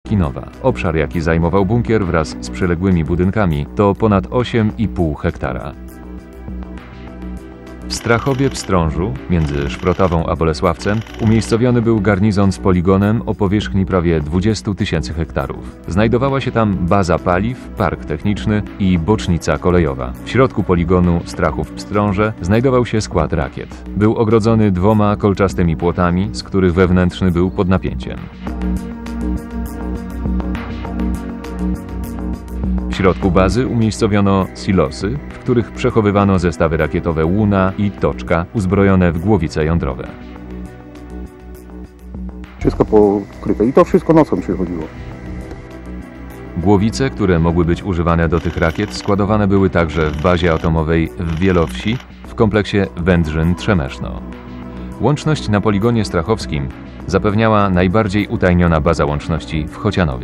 Kinowa. Obszar, jaki zajmował bunkier wraz z przyległymi budynkami, to ponad 8,5 hektara. W Strachowie-Pstrążu, między Szprotawą a Bolesławcem, umiejscowiony był garnizon z poligonem o powierzchni prawie 20 000 hektarów. Znajdowała się tam baza paliw, park techniczny i bocznica kolejowa. W środku poligonu Strachów-Pstrąże znajdował się skład rakiet. Był ogrodzony 2 kolczastymi płotami, z których wewnętrzny był pod napięciem. W środku bazy umiejscowiono silosy, w których przechowywano zestawy rakietowe Łuna i Toczka uzbrojone w głowice jądrowe. Wszystko pokryte i to wszystko nocą przychodziło. Głowice, które mogły być używane do tych rakiet, składowane były także w bazie atomowej w Wielowsi w kompleksie Wędrzyn-Trzemeszno. Łączność na poligonie strachowskim zapewniała najbardziej utajniona baza łączności w Chocianowie.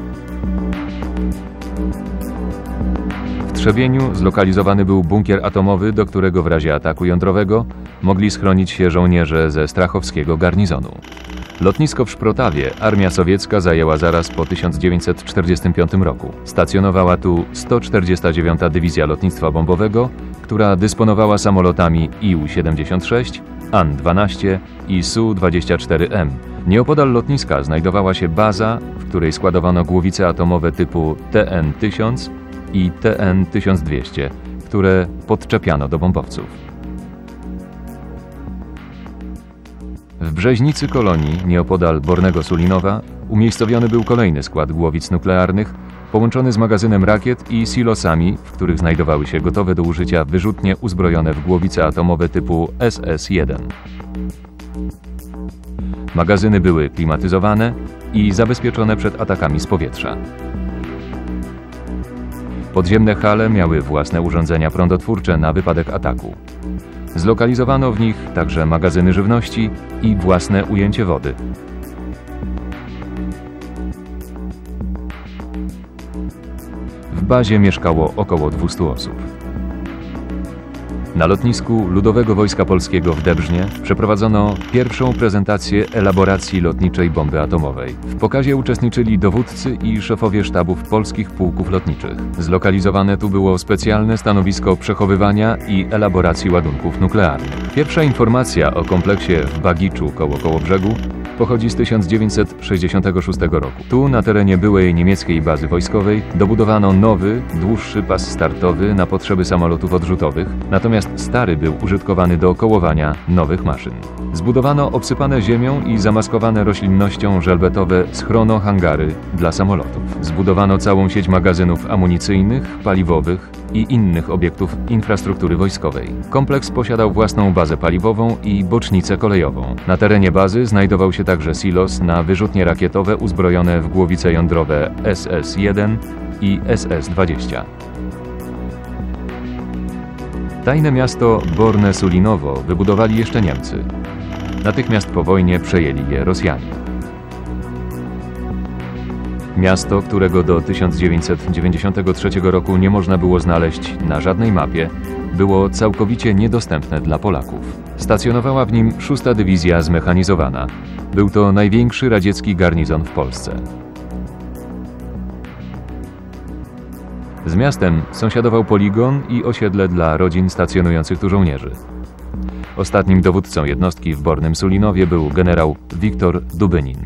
W Trzebieniu zlokalizowany był bunkier atomowy, do którego w razie ataku jądrowego mogli schronić się żołnierze ze strachowskiego garnizonu. Lotnisko w Szprotawie armia sowiecka zajęła zaraz po 1945 roku. Stacjonowała tu 149. Dywizja Lotnictwa Bombowego, która dysponowała samolotami Ił-76, An-12 i Su-24M. Nieopodal lotniska znajdowała się baza, w której składowano głowice atomowe typu TN-1000 i TN-1200, które podczepiano do bombowców. W Brzeźnicy Kolonii, nieopodal Bornego Sulinowa, umiejscowiony był kolejny skład głowic nuklearnych, połączony z magazynem rakiet i silosami, w których znajdowały się gotowe do użycia wyrzutnie uzbrojone w głowice atomowe typu SS-1. Magazyny były klimatyzowane i zabezpieczone przed atakami z powietrza. Podziemne hale miały własne urządzenia prądotwórcze na wypadek ataku. Zlokalizowano w nich także magazyny żywności i własne ujęcie wody. W bazie mieszkało około 200 osób. Na lotnisku Ludowego Wojska Polskiego w Debrznie przeprowadzono pierwszą prezentację elaboracji lotniczej bomby atomowej. W pokazie uczestniczyli dowódcy i szefowie sztabów polskich pułków lotniczych. Zlokalizowane tu było specjalne stanowisko przechowywania i elaboracji ładunków nuklearnych. Pierwsza informacja o kompleksie w Bagiczu koło Kołobrzegu pochodzi z 1966 roku. Tu, na terenie byłej niemieckiej bazy wojskowej, dobudowano nowy, dłuższy pas startowy na potrzeby samolotów odrzutowych, natomiast stary był użytkowany do kołowania nowych maszyn. Zbudowano obsypane ziemią i zamaskowane roślinnością żelbetowe schrono-hangary dla samolotów. Zbudowano całą sieć magazynów amunicyjnych, paliwowych i innych obiektów infrastruktury wojskowej. Kompleks posiadał własną bazę paliwową i bocznicę kolejową. Na terenie bazy znajdował się także silos na wyrzutnie rakietowe uzbrojone w głowice jądrowe SS-1 i SS-20. Tajne miasto Borne Sulinowo wybudowali jeszcze Niemcy. Natychmiast po wojnie przejęli je Rosjanie. Miasto, którego do 1993 roku nie można było znaleźć na żadnej mapie, było całkowicie niedostępne dla Polaków. Stacjonowała w nim 6. Dywizja Zmechanizowana. Był to największy radziecki garnizon w Polsce. Z miastem sąsiadował poligon i osiedle dla rodzin stacjonujących tu żołnierzy. Ostatnim dowódcą jednostki w Bornym Sulinowie był generał Wiktor Dubynin.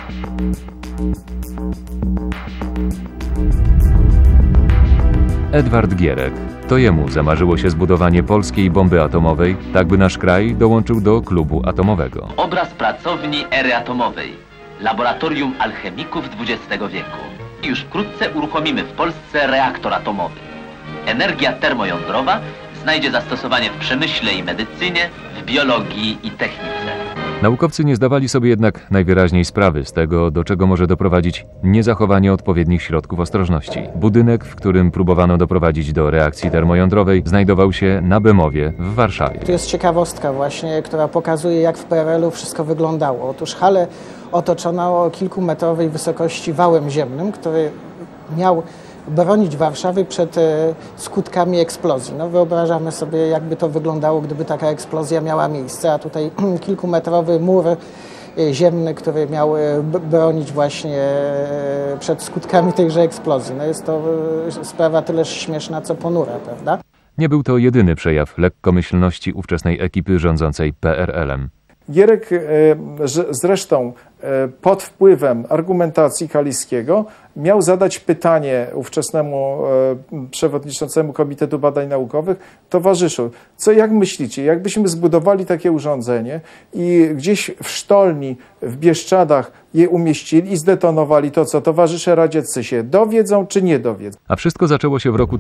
Edward Gierek. To jemu zamarzyło się zbudowanie polskiej bomby atomowej, tak by nasz kraj dołączył do klubu atomowego. Obraz pracowni ery atomowej, laboratorium alchemików XX wieku. I już wkrótce uruchomimy w Polsce reaktor atomowy. Energia termojądrowa znajdzie zastosowanie w przemyśle i medycynie, w biologii i technice. Naukowcy nie zdawali sobie jednak najwyraźniej sprawy z tego, do czego może doprowadzić niezachowanie odpowiednich środków ostrożności. Budynek, w którym próbowano doprowadzić do reakcji termojądrowej, znajdował się na Bemowie w Warszawie. To jest ciekawostka właśnie, która pokazuje, jak w PRL-u wszystko wyglądało. Otóż halę otoczono o kilkumetrowej wysokości wałem ziemnym, który miał bronić Warszawy przed skutkami eksplozji. No, wyobrażamy sobie, jakby to wyglądało, gdyby taka eksplozja miała miejsce, a tutaj kilkumetrowy mur ziemny, który miał bronić właśnie przed skutkami tejże eksplozji. No jest to sprawa tyleż śmieszna, co ponura, prawda? Nie był to jedyny przejaw lekkomyślności ówczesnej ekipy rządzącej PRL-em. Gierek zresztą pod wpływem argumentacji Kaliskiego miał zadać pytanie ówczesnemu przewodniczącemu Komitetu Badań Naukowych: towarzyszu, jak myślicie, jakbyśmy zbudowali takie urządzenie i gdzieś w Sztolni, w Bieszczadach je umieścili i zdetonowali, to co, towarzysze radzieccy się dowiedzą czy nie dowiedzą? A wszystko zaczęło się w roku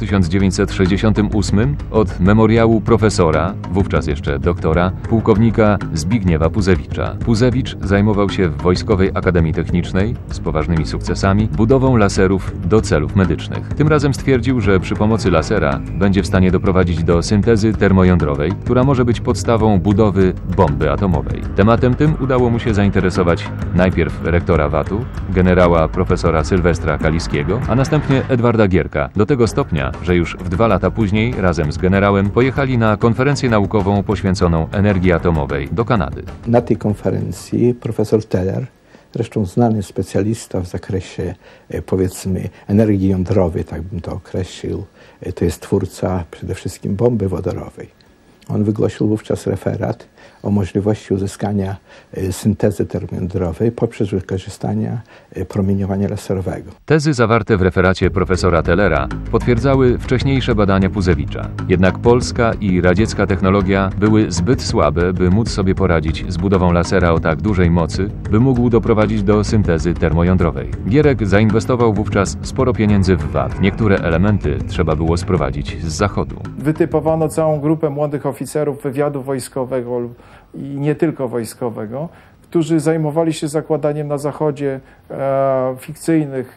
1968 od memoriału profesora, wówczas jeszcze doktora, pułkownika Zbigniewa Puzewicza. Puzewicz zajmował się w Wojskowej Akademii Technicznej z poważnymi sukcesami budową laserów do celów medycznych. Tym razem stwierdził, że przy pomocy lasera będzie w stanie doprowadzić do syntezy termojądrowej, która może być podstawą budowy bomby atomowej. Tematem tym udało mu się zainteresować najpierw rektora VAT-u, generała profesora Sylwestra Kaliskiego, a następnie Edwarda Gierka, do tego stopnia, że już w 2 lata później razem z generałem pojechali na konferencję naukową poświęconą energii atomowej do Kanady. Na tej konferencji profesor Teller, zresztą znany specjalista w zakresie, powiedzmy, energii jądrowej, tak bym to określił, to jest twórca przede wszystkim bomby wodorowej. On wygłosił wówczas referat o możliwości uzyskania syntezy termojądrowej poprzez wykorzystanie promieniowania laserowego. Tezy zawarte w referacie profesora Tellera potwierdzały wcześniejsze badania Puzewicza. Jednak polska i radziecka technologia były zbyt słabe, by móc sobie poradzić z budową lasera o tak dużej mocy, by mógł doprowadzić do syntezy termojądrowej. Gierek zainwestował wówczas sporo pieniędzy w VAT. Niektóre elementy trzeba było sprowadzić z zachodu. Wytypowano całą grupę młodych oficerów wywiadu wojskowego i nie tylko wojskowego, którzy zajmowali się zakładaniem na Zachodzie fikcyjnych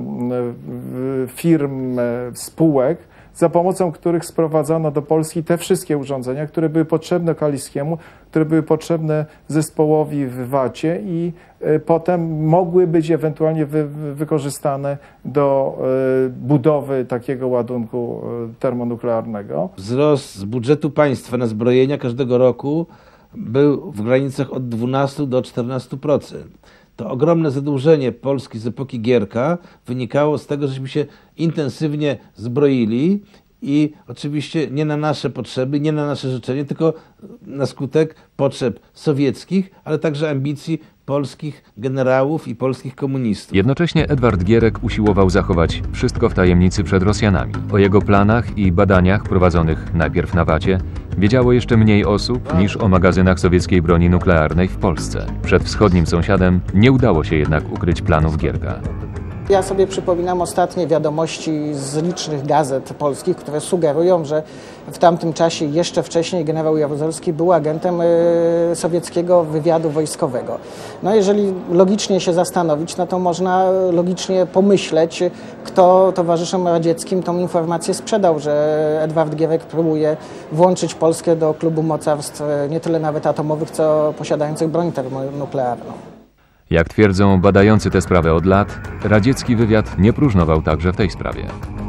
firm, spółek, za pomocą których sprowadzano do Polski te wszystkie urządzenia, które były potrzebne Kaliskiemu, które były potrzebne zespołowi w VAT-cie i potem mogły być ewentualnie wykorzystane do budowy takiego ładunku termonuklearnego. Wzrost z budżetu państwa na zbrojenia każdego roku był w granicach od 12 do 14%. To ogromne zadłużenie Polski z epoki Gierka wynikało z tego, żeśmy się intensywnie zbroili i oczywiście nie na nasze potrzeby, nie na nasze życzenie, tylko na skutek potrzeb sowieckich, ale także ambicji polskich generałów i polskich komunistów. Jednocześnie Edward Gierek usiłował zachować wszystko w tajemnicy przed Rosjanami. O jego planach i badaniach prowadzonych najpierw na VAT-cie wiedziało jeszcze mniej osób niż o magazynach sowieckiej broni nuklearnej w Polsce. Przed wschodnim sąsiadem nie udało się jednak ukryć planów Gierka. Ja sobie przypominam ostatnie wiadomości z licznych gazet polskich, które sugerują, że w tamtym czasie, jeszcze wcześniej, generał Jaruzelski był agentem sowieckiego wywiadu wojskowego. No jeżeli logicznie się zastanowić, no to można logicznie pomyśleć, kto towarzyszom radzieckim tą informację sprzedał, że Edward Gierek próbuje włączyć Polskę do klubu mocarstw nie tyle nawet atomowych, co posiadających broń termonuklearną. Jak twierdzą badający tę sprawę od lat, radziecki wywiad nie próżnował także w tej sprawie.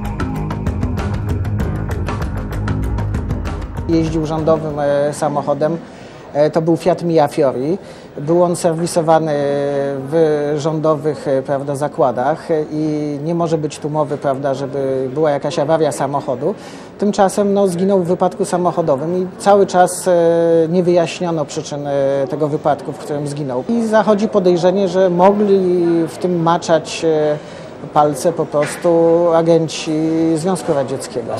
Jeździł rządowym samochodem, to był Fiat Mia Fiori. Był on serwisowany w rządowych, prawda, zakładach i nie może być tu mowy, prawda, żeby była jakaś awaria samochodu. Tymczasem zginął w wypadku samochodowym i cały czas nie wyjaśniono przyczyn tego wypadku, w którym zginął. I zachodzi podejrzenie, że mogli w tym maczać palce po prostu agenci Związku Radzieckiego.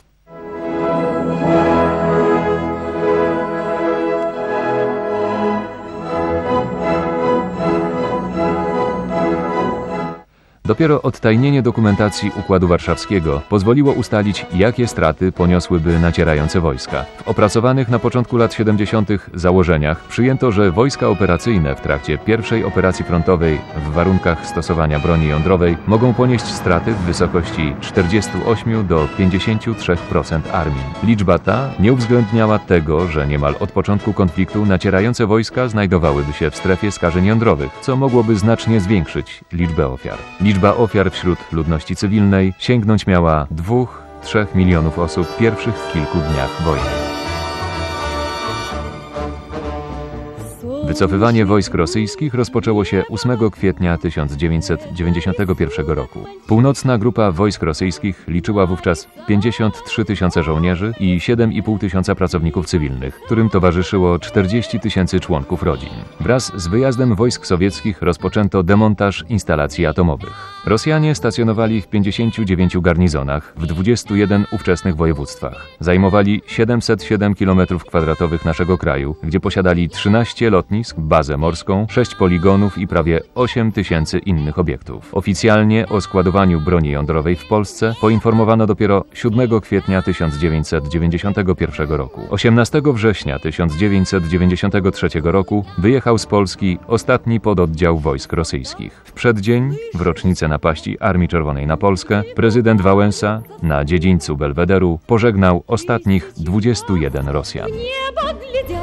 Dopiero odtajnienie dokumentacji Układu Warszawskiego pozwoliło ustalić, jakie straty poniosłyby nacierające wojska. W opracowanych na początku lat 70. założeniach przyjęto, że wojska operacyjne w trakcie pierwszej operacji frontowej w warunkach stosowania broni jądrowej mogą ponieść straty w wysokości 48 do 53% armii. Liczba ta nie uwzględniała tego, że niemal od początku konfliktu nacierające wojska znajdowałyby się w strefie skażeń jądrowych, co mogłoby znacznie zwiększyć liczbę ofiar. Liczba ofiar wśród ludności cywilnej sięgnąć miała 2–3 milionów osób w pierwszych kilku dniach wojny. Wycofywanie wojsk rosyjskich rozpoczęło się 8 kwietnia 1991 roku. Północna grupa wojsk rosyjskich liczyła wówczas 53 tysiące żołnierzy i 7,5 tysiąca pracowników cywilnych, którym towarzyszyło 40 tysięcy członków rodzin. Wraz z wyjazdem wojsk sowieckich rozpoczęto demontaż instalacji atomowych. Rosjanie stacjonowali w 59 garnizonach w 21 ówczesnych województwach. Zajmowali 707 km² naszego kraju, gdzie posiadali 13 lotnisk, bazę morską, 6 poligonów i prawie 8 tysięcy innych obiektów. Oficjalnie o składowaniu broni jądrowej w Polsce poinformowano dopiero 7 kwietnia 1991 roku. 18 września 1993 roku wyjechał z Polski ostatni pododdział wojsk rosyjskich. W przeddzień, w rocznicę napaści Armii Czerwonej na Polskę, prezydent Wałęsa na dziedzińcu Belwederu pożegnał ostatnich 21 Rosjan.